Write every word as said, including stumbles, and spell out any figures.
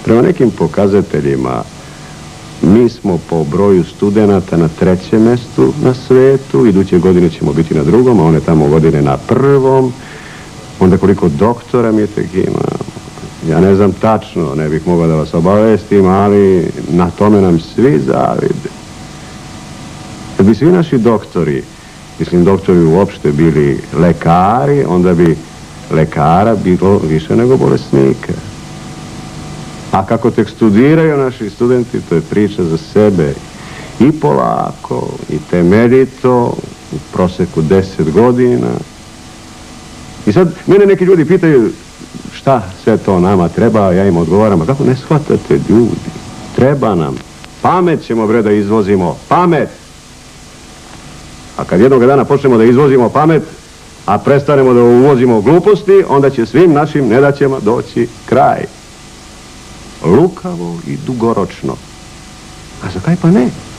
Prema nekim pokazateljima, mi smo po broju studenata na trećem mjestu na svetu, iduće godine ćemo biti na drugom, a one tamo godine na prvom. Onda koliko doktora mi tek ima, ja ne znam tačno, ne bih mogao da vas obavestim, ali na tome nam svi zavide. Kad bi svi naši doktori, mislim doktori uopšte bili lekari, onda bi lekara bilo više nego bolesnika. A kako tek studiraju naši studenti, to je priča za sebe. I polako, i temeljito, u proseku deset godina. I sad, mene neki ljudi pitaju šta sve to nama treba, ja im odgovaram, a kako ne shvatate ljudi? Treba nam. Pamet ćemo, bre, da izvozimo. Pamet! A kad jednog dana počnemo da izvozimo pamet, a prestanemo da uvozimo gluposti, onda će svim našim nedaćama doći kraj. Lukavo i dugoročno. A za kaj pa ne?